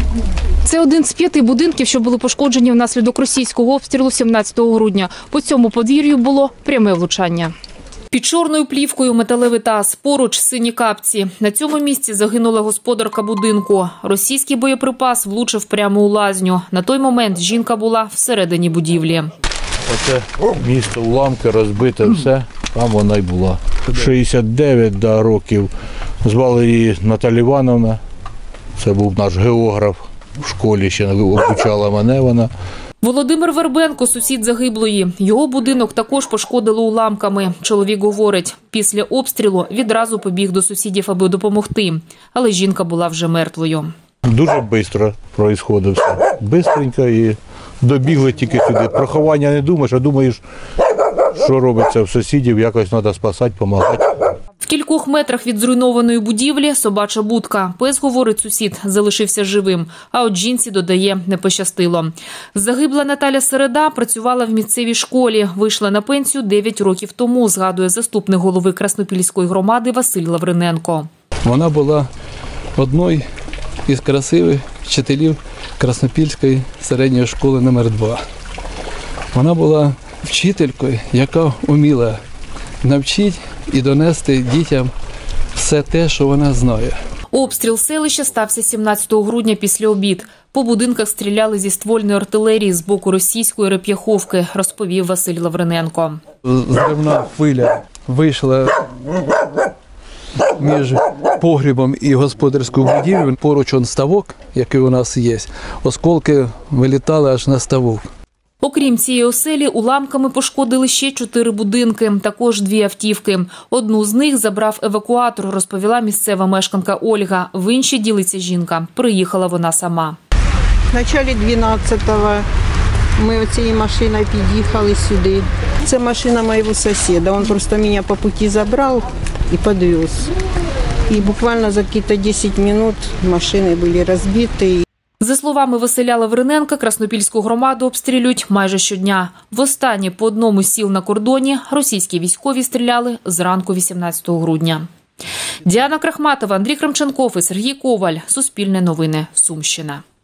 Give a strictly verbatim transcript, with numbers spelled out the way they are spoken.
Це один з п'яти будинків, що були пошкоджені внаслідок російського обстрілу сімнадцятого грудня. По цьому подвір'ю було пряме влучання. Під чорною плівкою металевий таз, поруч сині капці. На цьому місці загинула господарка будинку. Російський боєприпас влучив прямо у лазню. На той момент жінка була всередині будівлі. Оце місто, уламки, розбите все, там вона й була. шістдесят дев'ять да, років. Звали її Наталя Івановна. Це був наш географ. В школі ще обучала мене вона. Володимир Вербенко – сусід загиблої. Його будинок також пошкодило уламками. Чоловік говорить, після обстрілу відразу побіг до сусідів, аби допомогти. Але жінка була вже мертвою. Дуже швидко відбувалося все. Бистренько і добігли тільки сюди. Про ховання не думаєш, а думаєш, що робиться в сусідів, якось треба спасати, допомагати. В кількох метрах від зруйнованої будівлі собача будка. Пес, говорить сусід, залишився живим. А от жінці, додає, не пощастило. Загибла Наталя Середа працювала в місцевій школі. Вийшла на пенсію дев'ять років тому, згадує заступник голови Краснопільської громади Василь Лавриненко. Вона була одною із красивих вчителів Краснопільської середньої школи номер два. Вона була вчителькою, яка вміла навчити і донести дітям все те, що вона знає. Обстріл селища стався сімнадцятого грудня після обід. По будинках стріляли зі ствольної артилерії з боку російської Реп'яховки, розповів Василь Лавриненко. Зривна хвиля вийшла між погрібом і господарською будівлею. Поруч он ставок, який у нас є. Осколки вилітали аж на ставок. Окрім цієї оселі, уламками пошкодили ще чотири будинки, також дві автівки. Одну з них забрав евакуатор, розповіла місцева мешканка Ольга. В іншій, ділиться жінка, приїхала вона сама. В початку дванадцятого ми оцією машиною під'їхали сюди. Це машина моєго сусіда, він просто мене по путі забрав і підвез. І буквально за якісь десять хвилин машини були розбиті. За словами Василя Лавриненка, Краснопільську громаду обстрілюють майже щодня. Востаннє по одному з сіл на кордоні російські військові стріляли зранку вісімнадцятого грудня. Діана Крахматова, Андрій Кремченков і Сергій Коваль. Суспільне новини. Сумщина.